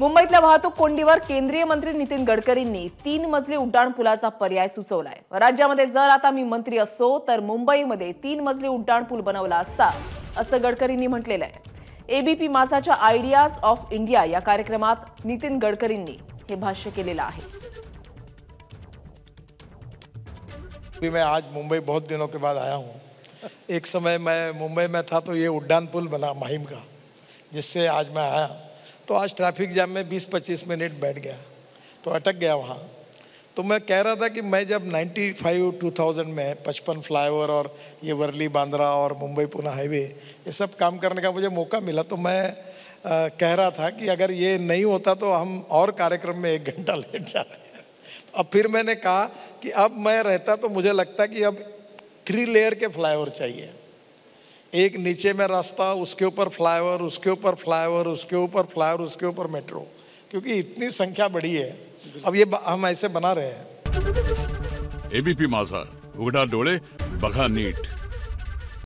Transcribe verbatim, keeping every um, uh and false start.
मुंबईतल्या वाहतूक कोंडीवर केंद्रीय मंत्री नितीन गडकरींनी तीन मजली उड्डाणपुलाचा पर्याय सुचवलाय। राज्यामध्ये जर आता मी मंत्री असतो तर मुंबईमध्ये तीन मजली उड्डाणपूल बनवला असता, असं गडकरींनी म्हटलेलं आहे। एबीपी माझाच्या आयडियाज ऑफ इंडिया या कार्यक्रमात नितीन गडकरींनी हे भाष्य केलेलं आहे। मैं आज मुंबई बहुत दिनों के बाद आया हूँ। एक समय मैं मुंबई में था तो ये उड्डान पुल बना माहिम का, जिससे आज मैं आया। तो आज ट्रैफिक जाम में बीस पच्चीस मिनट बैठ गया, तो अटक गया वहाँ। तो मैं कह रहा था कि मैं जब पचानवे दो हज़ार में पचपन फ्लाईओवर और ये वर्ली बांद्रा और मुंबई पुणे हाईवे ये सब काम करने का मुझे मौका मिला, तो मैं आ, कह रहा था कि अगर ये नहीं होता तो हम और कार्यक्रम में एक घंटा लेट जाते हैं। अब फिर मैंने कहा कि अब मैं रहता तो मुझे लगता कि अब थ्री लेयर के फ्लाईओवर चाहिए, एक नीचे में रास्ता, उसके ऊपर फ्लाईओवर, उसके ऊपर फ्लाईओवर, उसके ऊपर फ्लाईओवर, उसके ऊपर मेट्रो, क्योंकि इतनी संख्या बढ़ी है। अब ये हम ऐसे बना रहे हैं। एबीपी माझा, उघडा डोळे बघा नीट।